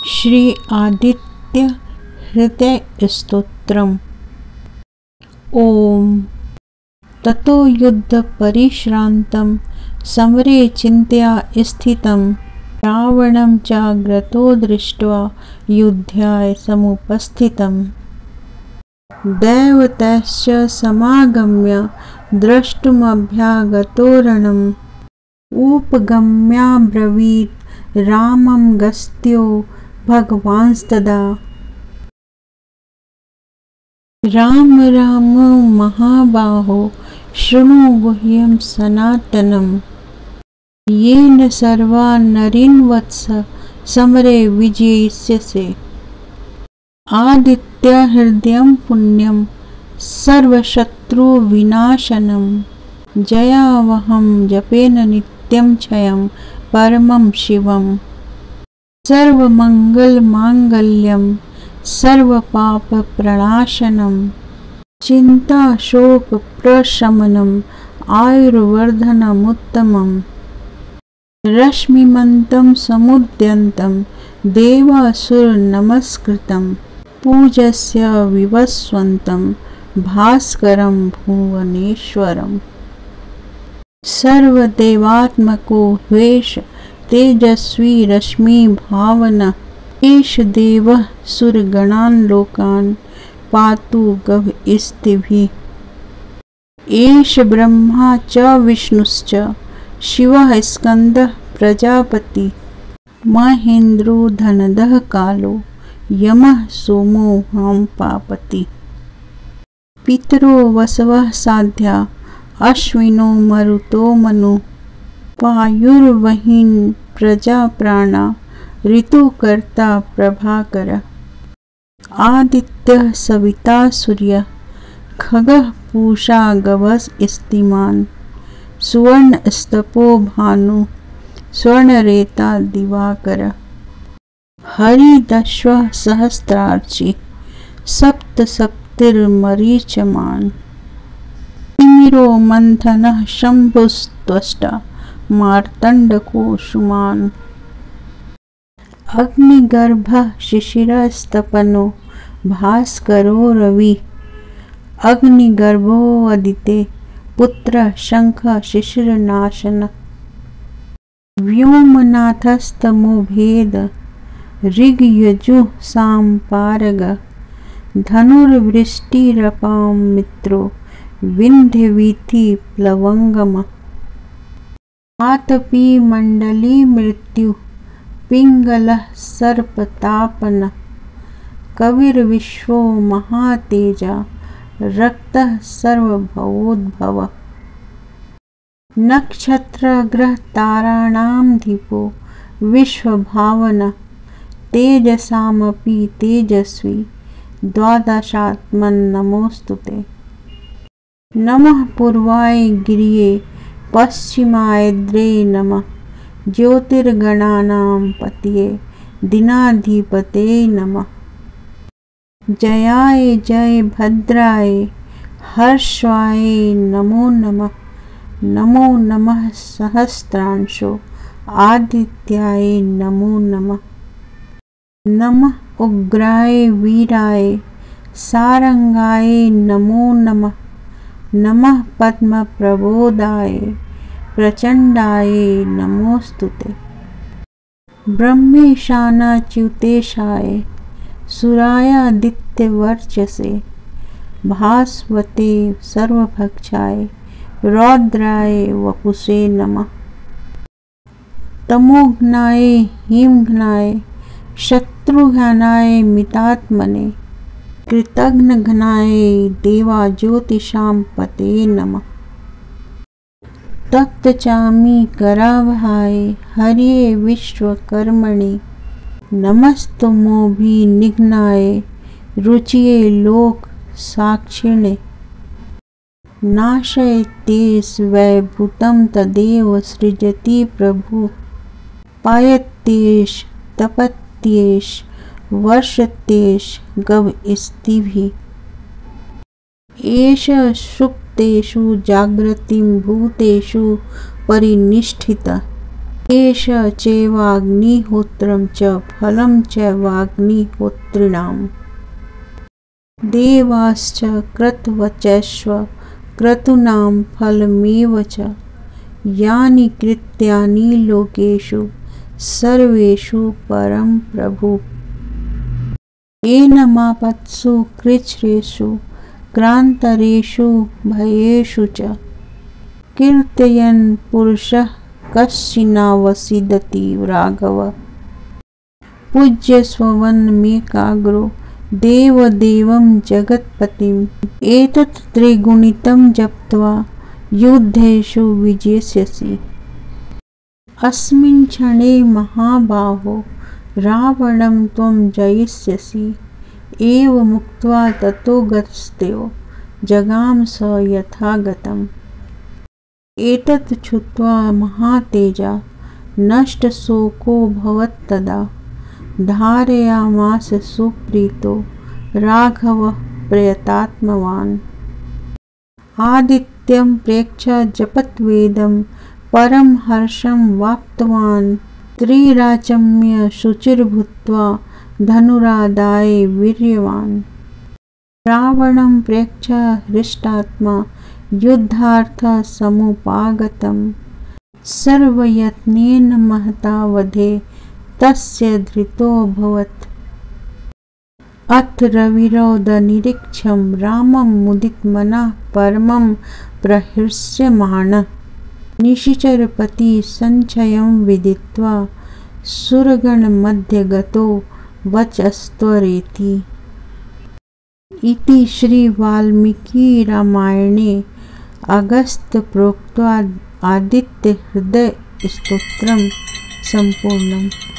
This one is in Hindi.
श्री आदित्य हृदय स्तोत्रम्। ओम ततो युद्ध परिश्रांतं समरे चिंत्या स्थितं रावणं चाग्रतो दृष्ट्वा युद्धाय समुपस्थितम्। दैवतश्च समागम्य द्रष्टुमभ्यागतो रणम् उपगम्याब्रवीत् रामं गस्त्यो भगवांस्तदा। राम राम महाबाहो शृणु गुह्यं सनातनं येन सर्वा नरीन् वत्स समरे विजयिष्यसे। आदित्य हृदयं पुण्यं सर्वशत्रु विनाशनं जयावहं जपेन नित्यं क्षयं परमं शिवम्। सर्वमंगल मांगल्यं सर्वपाप प्रणाशनं चिंता शोक प्रशमनम् आयुर्वर्धनमुत्तमम्। रश्मिमन्तं समुद्यन्तं देवासुर नमस्कृतं पूजस्य विवस्वन्तं भास्करं भुवनेश्वरम्। सर्वदेवात्मको ह्वेश तेजस्वी रश्मि भावना एष देवः सुरगणान् लोकान् पातु गभस्तिभिः। एष ब्रह्मा च विष्णुश्च शिवः स्कन्दः प्रजापति महेन्द्रो धनदः कालो यमः सोमो हां पापति। पितरो वसवः साध्या अश्विनो मरुतो मनु वायुर्वहिन् प्रजा प्राणा ऋतुकर्ता प्रभाकर। आदित्यः सविता सूर्यः खगः पूषा गवस स्तिमान् सुवर्णस्तपो भानु स्वर्णरेता दिवाकर। हरिदश्वः सहस्रार्ची सप्तसप्तिर्मरीचमान् तिमिरो मंथनः शंभुस्त्वष्टा मार्तण्डको सुमान्। अग्निगर्भः शिशिरस्तपनो भास्करो रवि अग्निगर्भोऽदिते पुत्रः शंखः शिशिरनाशन। व्योमनाथस्तमो भेद ऋग्यजुः सामपारग धनुर्वृष्टिरपां मित्रो विन्ध्यवीथि प्लवंगम। आतपी मंडली मृत्यु पिंगलः सर्पतापन कविर्विश्वो महातेजा रक्तः सर्वभवोद्भव। नक्षत्रग्रह ताराणां दीपो विश्वभावन तेजसामपि तेजस्वी द्वादशात्मन् नमोस्तुते। नमः पूर्वाय गिरये पश्चिमायद्रे नमः ज्योतिर्गणानां पतये दिनाधिपते नमः। जयाय जय भद्राय हर्षाय नमो नमः। नमो नमः सहस्रांशो आदित्याय नमो नमः। नमः उग्राय वीराय सारंगाय नमो नमः। नमः पद्मप्रबोधाय प्रचंडाय नमोस्तुते। ब्रह्मेशानाच्युतेशाय सुरायादित्यवर्चसे भास्वते सर्वभक्षाय रौद्राय वपुषे नमः। तमोघ्नाय हिमघ्नाय शत्रुघ्नाय मितात्मने कृतघ्नघ्नाय देवा ज्योतिषां पते नमः। तप्तचामी करावहाय हरिये विश्वकर्मणे नमस्तमोभिनिघ्नाय रुचिये लोक साक्षिणे। नाशयत्येष वैभूतं तदेव सृजति प्रभु पायत्येष तपत्येष वर्षत्येष गवस्तिभिः। एष सुप्तेषु जागृतिं भूतेषु परिनिष्ठितः एष चैवाग्निहोत्रं च फलं चैवाग्निहोत्रिणाम्। देवाश्च क्रतवचश्व क्रतूनां फलमेव च। यानि कृत्यानि लोकेषु सर्वेषु परं प्रभु। एनमापत्सु कृच्छ्रेषु क्रान्तरेषु भयेषु च। कीर्तयन् पुरुषः कश्चिन्नावसीदति राघव। पूज्यस्ववनमेकाग्रो देवदेवं जगत्पतिम्। एतत् त्रिगुणितं जप्त्वा युद्धेषु विजेष्यसि। अस्मिन् क्षणे महाबाहो रावणं त्वं जयिष्यसि। एवमुक्त्वा ततो गतस्तेयो जगाम स यथागतम्। एतत् श्रुत्वा महातेजा नष्टशोकोऽभवत्तदा। धारयामास सुप्रीतो राघवः प्रयतात्मवान्। आदित्यं प्रेक्ष्य जपद्वेदं परं हर्षं वाप्तवान्। त्रिराचम्य शुचिर्भूत्वा धनुरादाय वीर्यवान्। रावणं प्रेक्ष्य हृष्टात्मा युद्धार्थं समुपागतम्। सर्वयत्नेन महता वधे तस्य धृतोऽभवत्। अथ रविरौदनिरीक्षं रामं मुदितमनः परमं प्रहृष्यमाणः। निशिचरपति संशयं विदित्वा सुरगणमध्ये गतो वचस्त्वरेति। इति श्री वाल्मीकि रामायणे अगस्त्यप्रोक्त आदित्य हृदय स्तोत्रम संपूर्णम्।